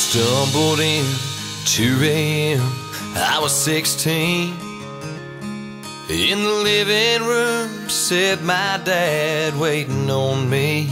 Stumbled in 2 a.m. I was 16. In the living room sat my dad waiting on me.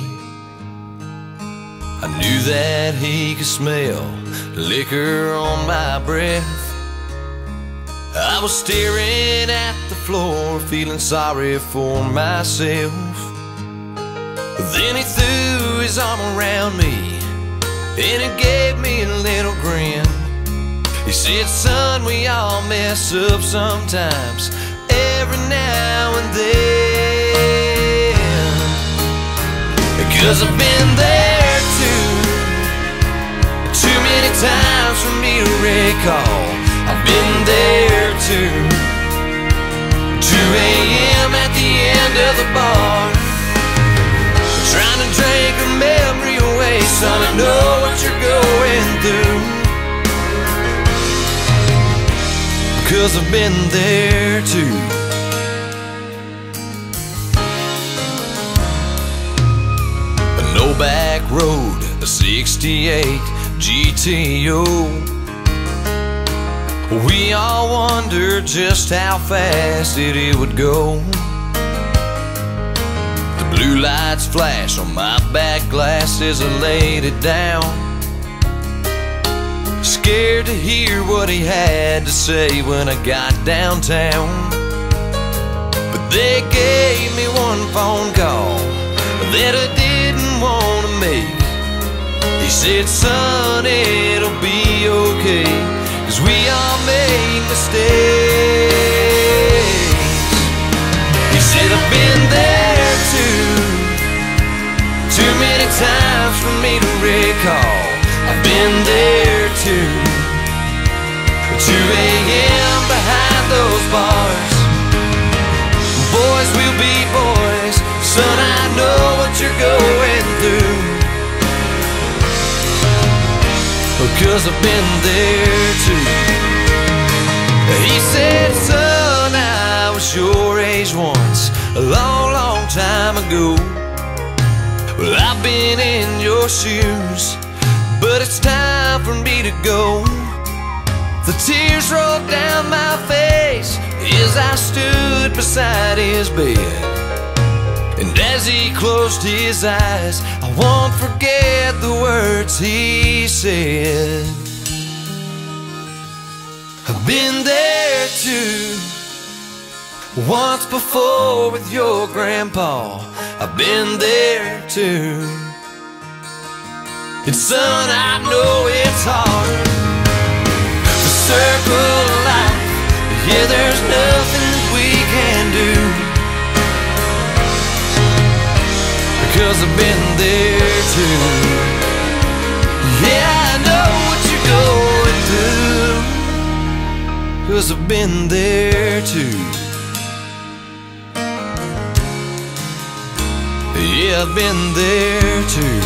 I knew that he could smell liquor on my breath. I was staring at the floor, feeling sorry for myself. Then he threw his arm around me and he gave me a little grin. He said, son, we all mess up sometimes, every now and then. Cause I've been there too many times for me to recall. I've been there too. 2 a.m. at the end of the bar, trying to drink her memory away. Son, I know what you're going through, 'cause I've been there too. No back road, a 68 GTO. We all wondered just how fast it would go. The blue lights flash on my back glass as I laid it down, scared to hear what he had to say when I got downtown. But they gave me one phone call that I didn't want to make. He said, son, it'll be okay, 'cause we all make mistakes. He said, I've been there too many times for me to recall. I've been there too. 2 a.m. behind those bars. Boys will be boys. Son, I know what you're going through, 'cause I've been there too. He said, son, I was your age once, a long, long time ago. Well, I've been in your shoes, but it's time for me to go. The tears rolled down my face as I stood beside his bed. And as he closed his eyes, I won't forget the words he said. I've been there too, once before with your grandpa. I've been there too. And son, I know it's hard, the circle of life. Yeah, there's nothing that we can do, 'cause I've been there too. Yeah, I know what you're going through, 'cause I've been there too. Yeah, I've been there too.